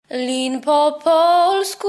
Lin po polsku.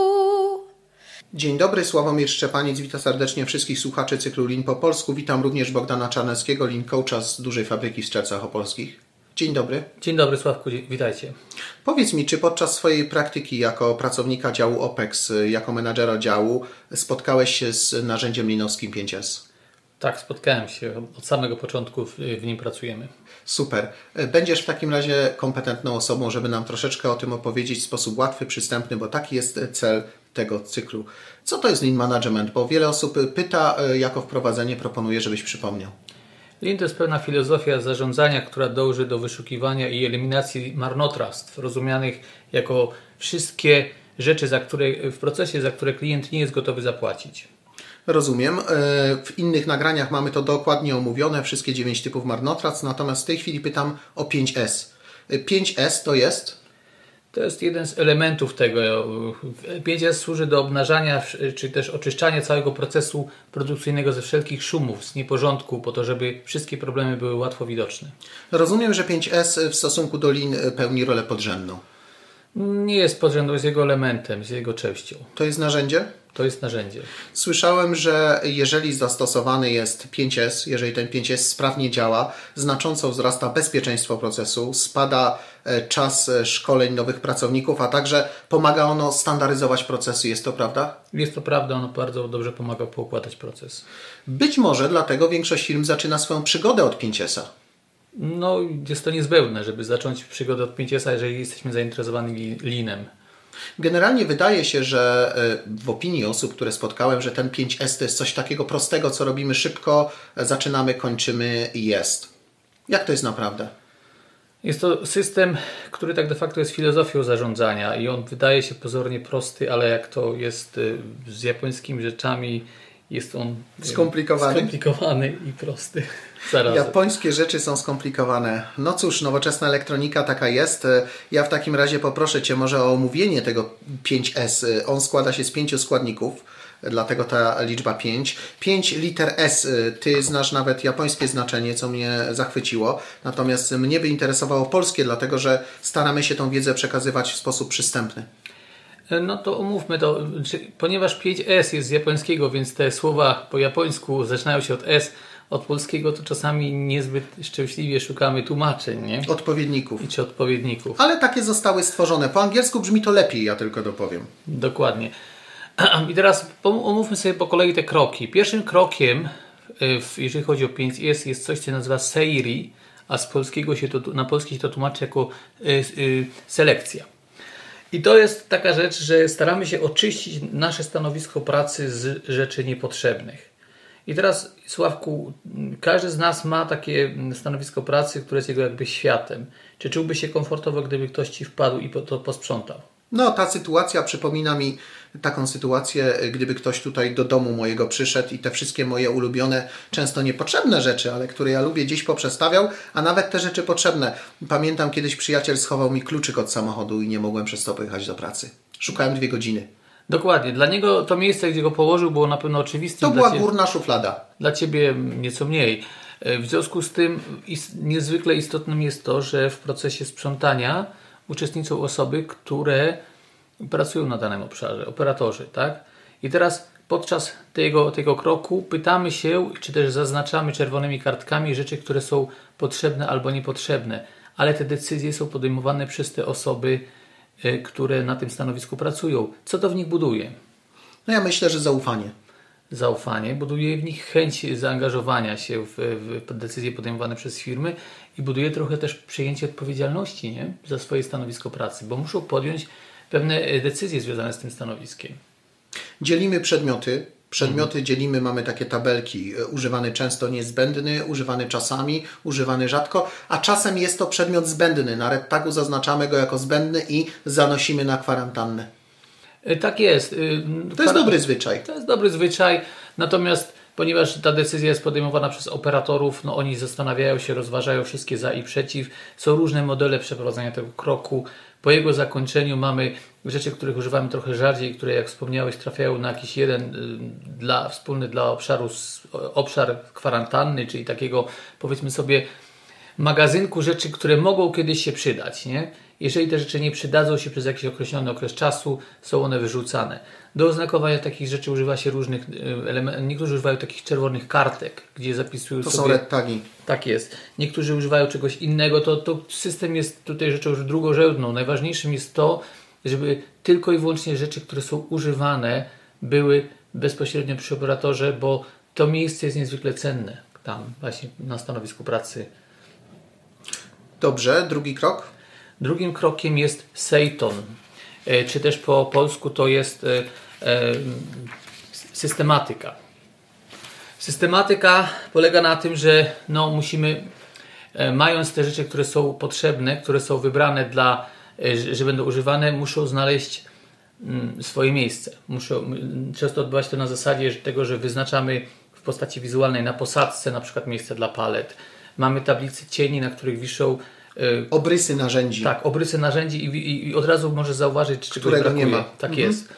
Dzień dobry, Sławomir Szczepaniec. Witam serdecznie wszystkich słuchaczy cyklu Lin po polsku. Witam również Bogdana Czarneckiego, Lin Coacha z dużej fabryki w Strzelcach Opolskich. Dzień dobry. Dzień dobry, Sławku, witajcie. Powiedz mi, czy podczas swojej praktyki jako pracownika działu OPEX, jako menadżera działu, spotkałeś się z narzędziem linowskim 5S? Tak, spotkałem się. Od samego początku w nim pracujemy. Super. Będziesz w takim razie kompetentną osobą, żeby nam troszeczkę o tym opowiedzieć w sposób łatwy, przystępny, bo taki jest cel tego cyklu. Co to jest Lean Management? Bo wiele osób pyta, jako wprowadzenie proponuję, żebyś przypomniał. Lean to jest pewna filozofia zarządzania, która dąży do wyszukiwania i eliminacji marnotrawstw, rozumianych jako wszystkie rzeczy, w procesie, za które klient nie jest gotowy zapłacić. Rozumiem. W innych nagraniach mamy to dokładnie omówione, wszystkie 9 typów marnotrawstw, natomiast w tej chwili pytam o 5S. 5S to jest? To jest jeden z elementów tego. 5S służy do obnażania, czy też oczyszczania całego procesu produkcyjnego ze wszelkich szumów, z nieporządku, po to, żeby wszystkie problemy były łatwo widoczne. Rozumiem, że 5S w stosunku do Lean pełni rolę podrzędną. Nie jest podrzędną, jest jego elementem, jest jego częścią. To jest narzędzie? To jest narzędzie. Słyszałem, że jeżeli zastosowany jest 5S, jeżeli ten 5S sprawnie działa, znacząco wzrasta bezpieczeństwo procesu, spada czas szkoleń nowych pracowników, a także pomaga ono standaryzować procesy. Jest to prawda? Jest to prawda, ono bardzo dobrze pomaga poukładać proces. Być może dlatego większość firm zaczyna swoją przygodę od 5S-a. No, jest to niezbędne, żeby zacząć przygodę od 5S-a, jeżeli jesteśmy zainteresowani Leanem. Generalnie wydaje się, że w opinii osób, które spotkałem, że ten 5S to jest coś takiego prostego, co robimy szybko, zaczynamy, kończymy i jest. Jak to jest naprawdę? Jest to system, który tak de facto jest filozofią zarządzania i on wydaje się pozornie prosty, ale jak to jest z japońskimi rzeczami, jest on skomplikowany i prosty. Zarazem. Japońskie rzeczy są skomplikowane. No cóż, nowoczesna elektronika taka jest. Ja w takim razie poproszę Cię może o omówienie tego 5S. On składa się z 5 składników, dlatego ta liczba 5. 5 liter S. Ty znasz nawet japońskie znaczenie, co mnie zachwyciło. Natomiast mnie by interesowało polskie, dlatego że staramy się tą wiedzę przekazywać w sposób przystępny. No to omówmy to. Ponieważ 5S jest z japońskiego, więc te słowa po japońsku zaczynają się od S, od polskiego to czasami niezbyt szczęśliwie szukamy tłumaczeń, nie? Odpowiedników. Czy odpowiedników. Ale takie zostały stworzone. Po angielsku brzmi to lepiej, ja tylko dopowiem. Dokładnie. I teraz omówmy sobie po kolei te kroki. Pierwszym krokiem, jeżeli chodzi o 5S, jest coś, co się nazywa seiri, a z polskiego na polski się to tłumaczy jako selekcja. I to jest taka rzecz, że staramy się oczyścić nasze stanowisko pracy z rzeczy niepotrzebnych. I teraz, Sławku, każdy z nas ma takie stanowisko pracy, które jest jego jakby światem. Czy czułby się komfortowo, gdyby ktoś Ci wpadł i to posprzątał? No, ta sytuacja przypomina mi taką sytuację, gdyby ktoś tutaj do domu mojego przyszedł i te wszystkie moje ulubione, często niepotrzebne rzeczy, ale które ja lubię, gdzieś poprzestawiał, a nawet te rzeczy potrzebne. Pamiętam, kiedyś przyjaciel schował mi kluczyk od samochodu i nie mogłem przez to pojechać do pracy. Szukałem 2 godziny. Dokładnie. Dla niego to miejsce, gdzie go położył, było na pewno oczywiste. To była górna szuflada. Dla Ciebie nieco mniej. W związku z tym niezwykle istotnym jest to, że w procesie sprzątania uczestniczą osoby, które pracują na danym obszarze, operatorzy, tak? I teraz podczas tego kroku pytamy się, czy też zaznaczamy czerwonymi kartkami rzeczy, które są potrzebne albo niepotrzebne, ale te decyzje są podejmowane przez te osoby, które na tym stanowisku pracują. Co to w nich buduje? No ja myślę, że zaufanie. Zaufanie, buduje w nich chęć zaangażowania się w decyzje podejmowane przez firmy i buduje trochę też przyjęcie odpowiedzialności, nie? Za swoje stanowisko pracy, bo muszą podjąć pewne decyzje związane z tym stanowiskiem. Dzielimy przedmioty. Dzielimy, mamy takie tabelki. Używany często, niezbędny, używany czasami, używany rzadko, a czasem jest to przedmiot zbędny. Na red tagu zaznaczamy go jako zbędny i zanosimy na kwarantannę. Tak jest. To jest dobry zwyczaj. To jest dobry zwyczaj, natomiast ponieważ ta decyzja jest podejmowana przez operatorów, no oni zastanawiają się, rozważają wszystkie za i przeciw. Są różne modele przeprowadzania tego kroku. Po jego zakończeniu mamy rzeczy, których używamy trochę rzadziej, które jak wspomniałeś trafiają na jakiś jeden wspólny dla obszar kwarantanny, czyli takiego powiedzmy sobie magazynku rzeczy, które mogą kiedyś się przydać, nie? Jeżeli te rzeczy nie przydadzą się przez jakiś określony okres czasu, są one wyrzucane. Do oznakowania takich rzeczy używa się różnych elementów. Niektórzy używają takich czerwonych kartek, gdzie zapisują To sobie... są red tagi. Tak jest. Niektórzy używają czegoś innego. To system jest tutaj rzeczą już drugorzędną. Najważniejszym jest to, żeby tylko i wyłącznie rzeczy, które są używane, były bezpośrednio przy operatorze, bo to miejsce jest niezwykle cenne tam właśnie na stanowisku pracy. Dobrze, drugi krok. Drugim krokiem jest Seiton, czy też po polsku to jest systematyka. Systematyka polega na tym, że musimy, mając te rzeczy, które są potrzebne, które są wybrane że będą używane, muszą znaleźć swoje miejsce. Często odbywać to na zasadzie tego, że wyznaczamy w postaci wizualnej na posadzce na przykład miejsce dla palet. Mamy tablice cieni, na których wiszą obrysy narzędzi. Tak, obrysy narzędzi i od razu możesz zauważyć, czy czegoś brakuje. Nie ma. Tak jest.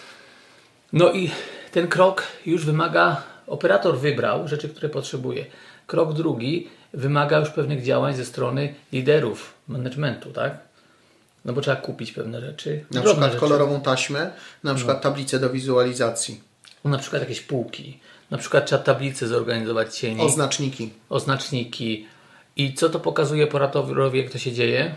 No i ten krok już wymaga, operator wybrał rzeczy, które potrzebuje. Krok drugi wymaga już pewnych działań ze strony liderów managementu, tak? No bo trzeba kupić pewne rzeczy. Na przykład kolorową taśmę, na przykład tablicę do wizualizacji. Na przykład jakieś półki. Na przykład trzeba tablicę zorganizować cieni. Oznaczniki. I co to pokazuje operatorowi, jak to się dzieje?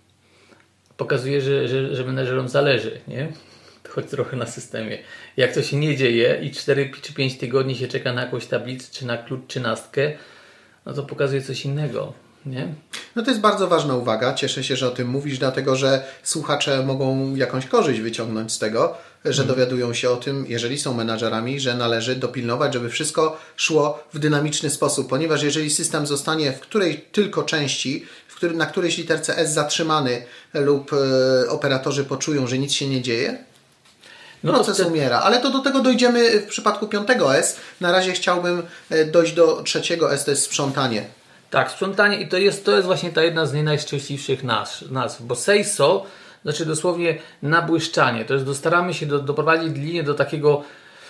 Pokazuje, że menedżerom zależy, nie? Choć trochę na systemie. Jak to się nie dzieje i 4 czy 5 tygodni się czeka na jakąś tablicę, czy na klucz 13, no to pokazuje coś innego, nie? No to jest bardzo ważna uwaga. Cieszę się, że o tym mówisz, dlatego że słuchacze mogą jakąś korzyść wyciągnąć z tego, że dowiadują się o tym, jeżeli są menadżerami, że należy dopilnować, żeby wszystko szło w dynamiczny sposób, ponieważ jeżeli system zostanie w której tylko części, na którejś literce S zatrzymany lub operatorzy poczują, że nic się nie dzieje, proces umiera. Ale to do tego dojdziemy w przypadku 5S. Na razie chciałbym dojść do 3S, to jest sprzątanie. Tak, sprzątanie i to jest właśnie ta jedna z najszczęśliwszych nazw, bo seiso znaczy dosłownie nabłyszczanie. To jest, staramy się doprowadzić linię do takiego,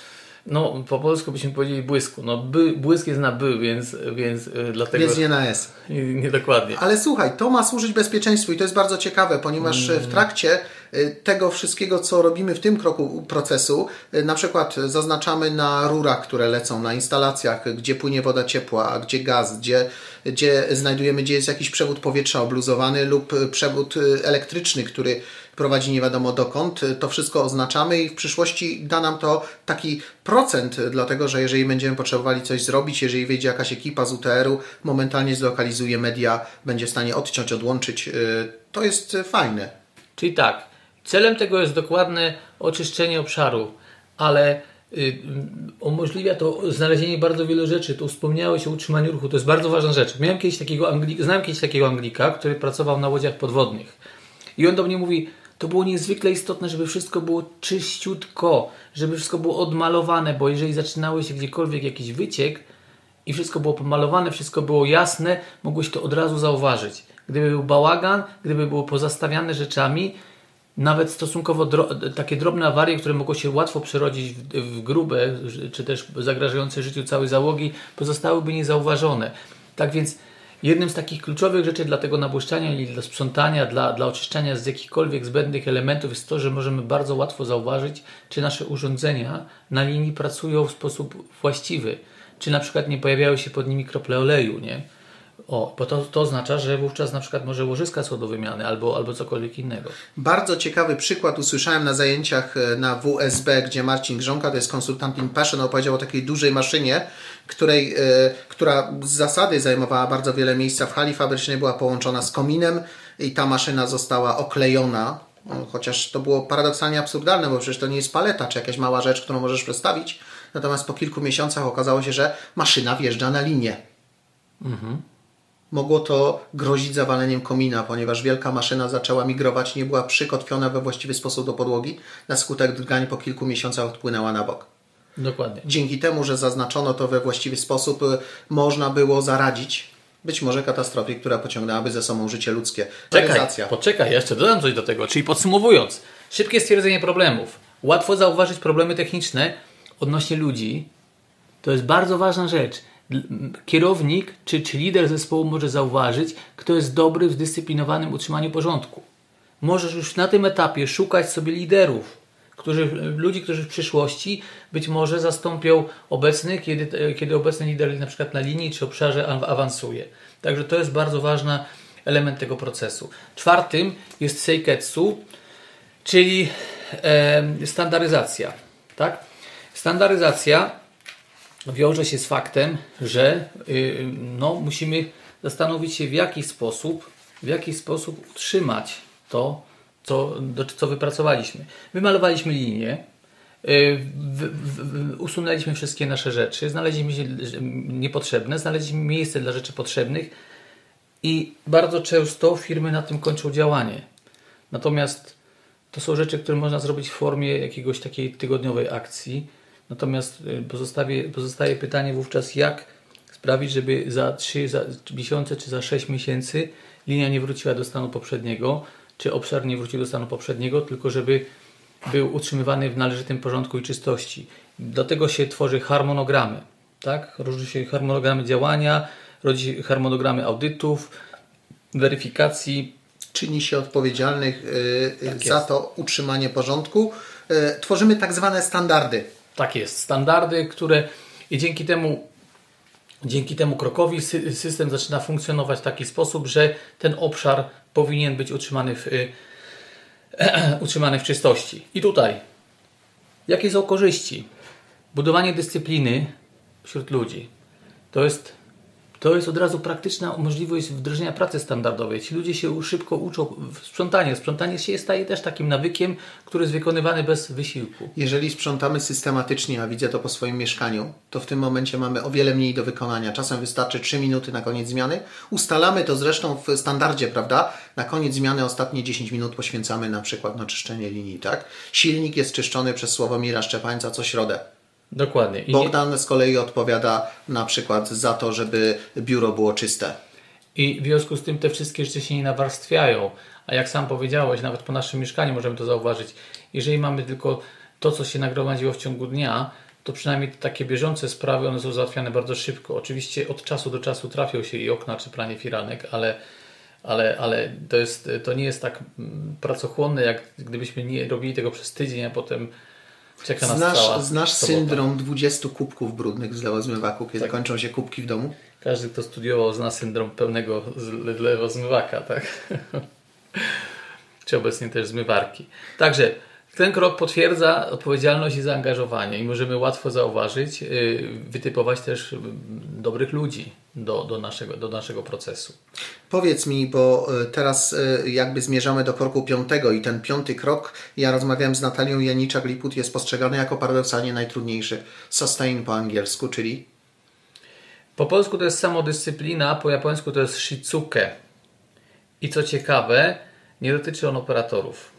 po polsku byśmy powiedzieli błysku. Błysk jest na by, więc dlatego... Więc nie na S. Nie dokładnie. Ale słuchaj, to ma służyć bezpieczeństwu i to jest bardzo ciekawe, ponieważ w trakcie tego wszystkiego, co robimy w tym kroku procesu, na przykład zaznaczamy na rurach, które lecą, na instalacjach, gdzie płynie woda ciepła, gdzie gaz, gdzie znajdujemy, gdzie jest jakiś przewód powietrza obluzowany lub przewód elektryczny, który prowadzi nie wiadomo dokąd. To wszystko oznaczamy i w przyszłości da nam to taki procent, dlatego że jeżeli będziemy potrzebowali coś zrobić, jeżeli wyjdzie jakaś ekipa z UTR-u, momentalnie zlokalizuje media, będzie w stanie odciąć, odłączyć. To jest fajne. Czyli tak, celem tego jest dokładne oczyszczenie obszaru, ale umożliwia to znalezienie bardzo wielu rzeczy. Tu wspomniałeś o utrzymaniu ruchu, to jest bardzo ważna rzecz. Znałem kiedyś takiego Anglika, który pracował na łodziach podwodnych i on do mnie mówi, to było niezwykle istotne, żeby wszystko było czyściutko, żeby wszystko było odmalowane, bo jeżeli zaczynało się gdziekolwiek jakiś wyciek i wszystko było pomalowane, wszystko było jasne, mogłeś to od razu zauważyć. Gdyby był bałagan, gdyby było pozastawiane rzeczami, nawet stosunkowo takie drobne awarie, które mogło się łatwo przerodzić w grube, czy też zagrażające życiu całej załogi, pozostałyby niezauważone. Tak więc jednym z takich kluczowych rzeczy dla tego nabłyszczania i dla sprzątania, dla oczyszczania z jakichkolwiek zbędnych elementów jest to, że możemy bardzo łatwo zauważyć, czy nasze urządzenia na linii pracują w sposób właściwy. Czy na przykład nie pojawiają się pod nimi krople oleju, nie? Bo to oznacza, że wówczas na przykład może łożyska są do wymiany albo cokolwiek innego. Bardzo ciekawy przykład usłyszałem na zajęciach na WSB, gdzie Marcin Grząka, to jest konsultant in Passion, opowiedział o takiej dużej maszynie, która z zasady zajmowała bardzo wiele miejsca w hali fabrycznej, była połączona z kominem i ta maszyna została oklejona, chociaż to było paradoksalnie absurdalne, bo przecież to nie jest paleta czy jakaś mała rzecz, którą możesz przestawić. Natomiast po kilku miesiącach okazało się, że maszyna wjeżdża na linię. Mogło to grozić zawaleniem komina, ponieważ wielka maszyna zaczęła migrować, nie była przykotwiona we właściwy sposób do podłogi. Na skutek drgań po kilku miesiącach odpłynęła na bok. Dokładnie. Dzięki temu, że zaznaczono to we właściwy sposób, można było zaradzić być może katastrofie, która pociągnęłaby za sobą życie ludzkie. Poczekaj, jeszcze dodam coś do tego. Czyli podsumowując, szybkie stwierdzenie problemów. Łatwo zauważyć problemy techniczne odnośnie ludzi. To jest bardzo ważna rzecz. Kierownik czy lider zespołu może zauważyć, kto jest dobry w zdyscyplinowanym utrzymaniu porządku. możesz już na tym etapie szukać sobie liderów, ludzi, którzy w przyszłości być może zastąpią obecnych, kiedy obecny lider na przykład na linii czy obszarze awansuje. Także to jest bardzo ważny element tego procesu. Czwartym jest seiketsu, czyli standaryzacja. Tak? Standaryzacja wiąże się z faktem, że musimy zastanowić się, w jaki sposób utrzymać to, co wypracowaliśmy. Wymalowaliśmy linię, usunęliśmy wszystkie nasze rzeczy, znaleźliśmy się niepotrzebne, znaleźliśmy miejsce dla rzeczy potrzebnych i bardzo często firmy na tym kończą działanie. Natomiast to są rzeczy, które można zrobić w formie jakiegoś takiej tygodniowej akcji. Natomiast pozostaje pytanie wówczas, jak sprawić, żeby za 3 miesiące czy za 6 miesięcy linia nie wróciła do stanu poprzedniego, czy obszar nie wrócił do stanu poprzedniego, tylko żeby był utrzymywany w należytym porządku i czystości. Dlatego się tworzy harmonogramy. Tak? Różni się harmonogramy działania, rodzi się harmonogramy audytów, weryfikacji. Czyni się odpowiedzialnych za to utrzymanie porządku. Tworzymy tak zwane standardy. Tak jest. Standardy, które i dzięki temu krokowi system zaczyna funkcjonować w taki sposób, że ten obszar powinien być utrzymany w czystości. I tutaj, jakie są korzyści? Budowanie dyscypliny wśród ludzi. To jest od razu praktyczna możliwość wdrożenia pracy standardowej. Ci ludzie się szybko uczą sprzątania. Sprzątanie się staje też takim nawykiem, który jest wykonywany bez wysiłku. Jeżeli sprzątamy systematycznie, a widzę to po swoim mieszkaniu, to w tym momencie mamy o wiele mniej do wykonania. Czasem wystarczy 3 minuty na koniec zmiany. Ustalamy to zresztą w standardzie, prawda? Na koniec zmiany ostatnie 10 minut poświęcamy na przykład na czyszczenie linii, tak? Silnik jest czyszczony przez Sławomira Szczepańca co środę. Dokładnie. Bogdan z kolei odpowiada na przykład za to, żeby biuro było czyste. I w związku z tym te wszystkie rzeczy się nie nawarstwiają. A jak sam powiedziałeś, nawet po naszym mieszkaniu możemy to zauważyć. Jeżeli mamy tylko to, co się nagromadziło w ciągu dnia, to przynajmniej takie bieżące sprawy, one są załatwiane bardzo szybko. Oczywiście od czasu do czasu trafią się i okna, czy pranie firanek, ale to nie jest tak pracochłonne, jak gdybyśmy nie robili tego przez tydzień, a potem czeka nas cała Znasz sobota. syndrom 20 kubków brudnych z lewozmywaku, kiedy kończą się kubki w domu? Każdy, kto studiował, zna syndrom pełnego lewozmywaka, tak? Czy obecnie też zmywarki. Także ten krok potwierdza odpowiedzialność i zaangażowanie i możemy łatwo zauważyć, wytypować też dobrych ludzi do naszego procesu. Powiedz mi, bo teraz jakby zmierzamy do kroku 5 i ten 5 krok, ja rozmawiałem z Natalią Janiczak-Liput, jest postrzegany jako paradoksalnie najtrudniejszy. Sustain po angielsku, czyli? Po polsku to jest samodyscyplina, po japońsku to jest shizuke. I co ciekawe, nie dotyczy on operatorów.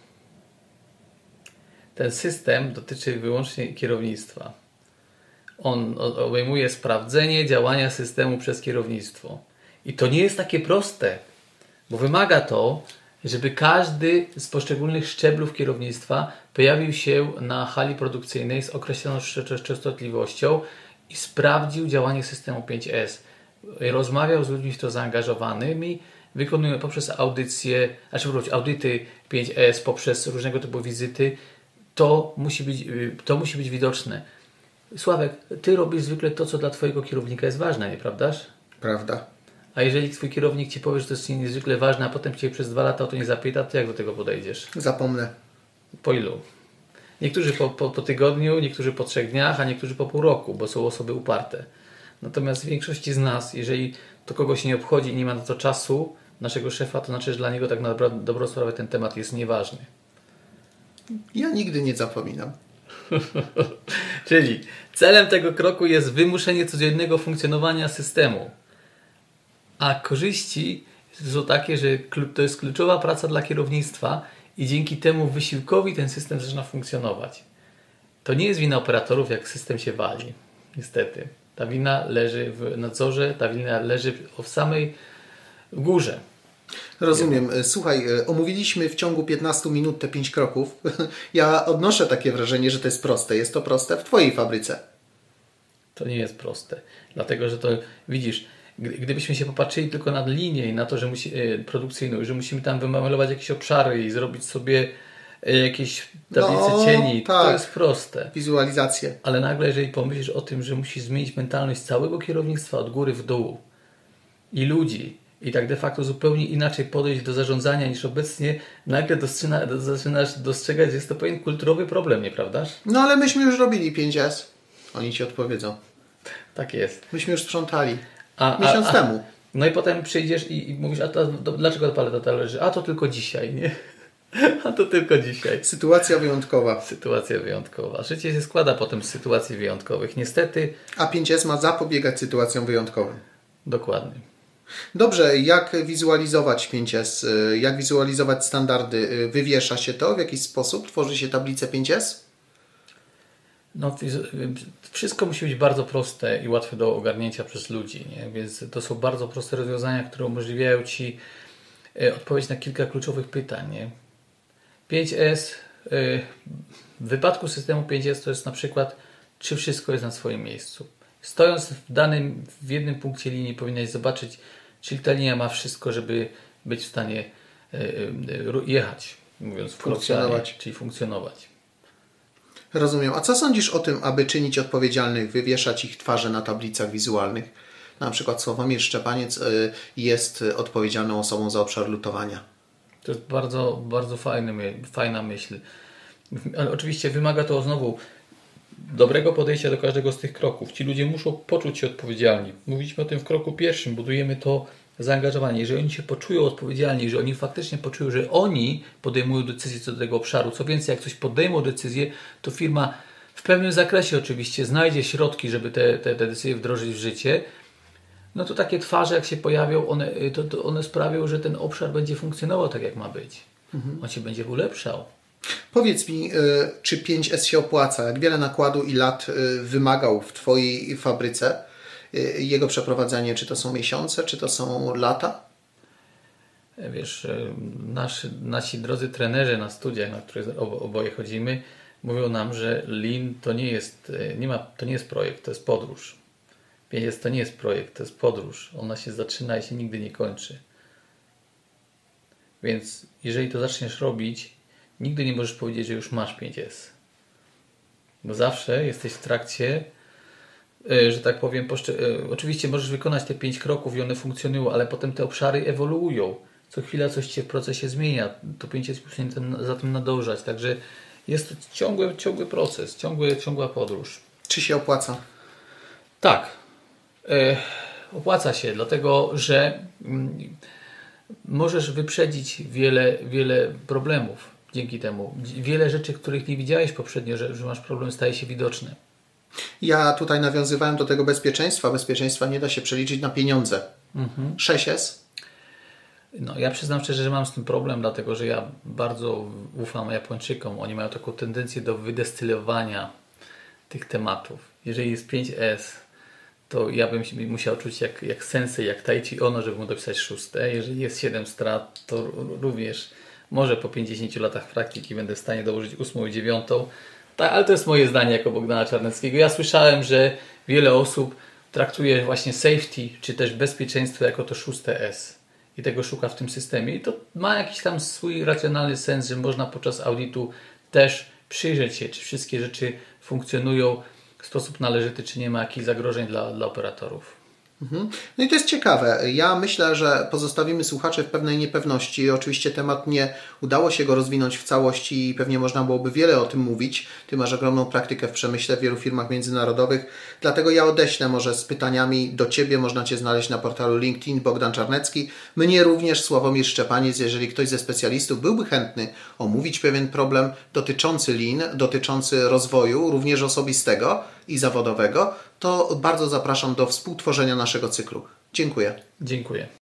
Ten system dotyczy wyłącznie kierownictwa. On obejmuje sprawdzenie działania systemu przez kierownictwo. I to nie jest takie proste, bo wymaga to, żeby każdy z poszczególnych szczeblów kierownictwa pojawił się na hali produkcyjnej z określoną częstotliwością i sprawdził działanie systemu 5S. Rozmawiał z ludźmi w to zaangażowanymi, wykonuje poprzez audyty 5S, poprzez różnego typu wizyty. To musi być widoczne. Sławek, ty robisz zwykle to, co dla twojego kierownika jest ważne, nieprawdaż? Prawda. A jeżeli twój kierownik ci powie, że to jest niezwykle ważne, a potem cię przez 2 lata o to nie zapyta, to jak do tego podejdziesz? Zapomnę. Po ilu? Niektórzy po tygodniu, niektórzy po 3 dniach, a niektórzy po pół roku, bo są osoby uparte. Natomiast w większości z nas, jeżeli to kogoś nie obchodzi i nie ma na to czasu, naszego szefa, to znaczy, że dla niego tak na dobrą sprawę ten temat jest nieważny. Ja nigdy nie zapominam. Czyli celem tego kroku jest wymuszenie codziennego funkcjonowania systemu. A korzyści są takie, że to jest kluczowa praca dla kierownictwa i dzięki temu wysiłkowi ten system zaczyna funkcjonować. To nie jest wina operatorów, jak system się wali. Niestety. Ta wina leży w nadzorze, ta wina leży w samej górze. Rozumiem. Słuchaj, omówiliśmy w ciągu 15 minut te 5 kroków. Ja odnoszę takie wrażenie, że to jest proste. Jest to proste w twojej fabryce. To nie jest proste. Dlatego, że to widzisz, Gdybyśmy się popatrzyli tylko na linię i na to, że produkcyjną, że musimy tam wymalować jakieś obszary i zrobić sobie jakieś tablice cieni, tak. to jest proste. Wizualizacje. Ale nagle, jeżeli pomyślisz o tym, że musisz zmienić mentalność całego kierownictwa od góry w dół i ludzi i tak de facto zupełnie inaczej podejść do zarządzania niż obecnie, nagle zaczynasz dostrzegać, że jest to pewien kulturowy problem, nieprawdaż? No ale myśmy już robili 5S. Oni ci odpowiedzą. Tak jest. Myśmy już sprzątali. Miesiąc temu. No i potem przyjdziesz i mówisz, dlaczego odpalę to talerze? A to tylko dzisiaj, nie? A to tylko dzisiaj. Sytuacja wyjątkowa. Sytuacja wyjątkowa. Życie się składa potem z sytuacji wyjątkowych. Niestety. A 5S ma zapobiegać sytuacjom wyjątkowym. Dokładnie. Dobrze, jak wizualizować 5S? Jak wizualizować standardy? Wywiesza się to w jakiś sposób? Tworzy się tablicę 5S? No, wszystko musi być bardzo proste i łatwe do ogarnięcia przez ludzi, nie? Więc to są bardzo proste rozwiązania, które umożliwiają Ci odpowiedź na kilka kluczowych pytań. Nie? 5S, w wypadku systemu 5S to jest na przykład, czy wszystko jest na swoim miejscu. Stojąc w jednym punkcie linii powinnaś zobaczyć, czy ta linia ma wszystko, żeby być w stanie jechać, mówiąc funkcjonować. czyli funkcjonować. Rozumiem. A co sądzisz o tym, aby czynić odpowiedzialnych, wywieszać ich twarze na tablicach wizualnych? Na przykład Sławomir Szczepaniec jest odpowiedzialną osobą za obszar lutowania. To jest bardzo, bardzo fajna myśl. Ale oczywiście wymaga to znowu dobrego podejścia do każdego z tych kroków. Ci ludzie muszą poczuć się odpowiedzialni. Mówiliśmy o tym w kroku pierwszym, budujemy to zaangażowanie. Jeżeli oni się poczują odpowiedzialni, że oni faktycznie poczują, że oni podejmują decyzję co do tego obszaru. Co więcej, jak ktoś podejmą decyzję, to firma w pewnym zakresie oczywiście znajdzie środki, żeby te decyzje wdrożyć w życie. No to takie twarze, jak się pojawią, one sprawią, że ten obszar będzie funkcjonował tak, jak ma być. On się będzie ulepszał. Powiedz mi, czy 5S się opłaca? Jak wiele nakładu i lat wymagał w Twojej fabryce jego przeprowadzenie? Czy to są miesiące, czy to są lata? Wiesz, nasi drodzy trenerzy na studiach, na które oboje chodzimy, mówią nam, że Lean to nie jest projekt, to jest podróż. 5S to nie jest projekt, to jest podróż. Ona się zaczyna i się nigdy nie kończy. Więc jeżeli to zaczniesz robić, nigdy nie możesz powiedzieć, że już masz 5S. Bo zawsze jesteś w trakcie, że tak powiem, oczywiście możesz wykonać te 5 kroków i one funkcjonują, ale potem te obszary ewoluują. Co chwila coś się w procesie zmienia. To 5S musi za tym nadążać. Także jest to ciągły proces, ciągła podróż. Czy się opłaca? Tak. Opłaca się, dlatego że możesz wyprzedzić wiele problemów dzięki temu. Wiele rzeczy, których nie widziałeś poprzednio, że masz problem, staje się widoczne. Ja tutaj nawiązywałem do tego bezpieczeństwa. Bezpieczeństwa nie da się przeliczyć na pieniądze. 6S? No, ja przyznam szczerze, że mam z tym problem, dlatego że ja bardzo ufam Japończykom. Oni mają taką tendencję do wydestylowania tych tematów. Jeżeli jest 5S, to ja bym się musiał czuć jak sensei, jak Taichi Ono, żeby mu dopisać 6. Jeżeli jest 7 strat, to również może po 50 latach praktyki będę w stanie dołożyć 8 i 9. Tak, ale to jest moje zdanie jako Bogdana Czarneckiego. Ja słyszałem, że wiele osób traktuje właśnie safety, czy też bezpieczeństwo jako to 6S. I tego szuka w tym systemie. I to ma jakiś tam swój racjonalny sens, że można podczas audytu też przyjrzeć się, czy wszystkie rzeczy funkcjonują w sposób należyty, czy nie ma jakichś zagrożeń dla operatorów. No i to jest ciekawe. Ja myślę, że pozostawimy słuchaczy w pewnej niepewności. Oczywiście temat nie udało się go rozwinąć w całości i pewnie można byłoby wiele o tym mówić. Ty masz ogromną praktykę w przemyśle w wielu firmach międzynarodowych. Dlatego ja odeślę może z pytaniami do Ciebie. Można Cię znaleźć na portalu LinkedIn Bogdan Czarnecki. Mnie również Sławomir Szczepaniec. Jeżeli ktoś ze specjalistów byłby chętny omówić pewien problem dotyczący Lean, dotyczący rozwoju, również osobistego i zawodowego, to bardzo zapraszam do współtworzenia naszego cyklu. Dziękuję. Dziękuję.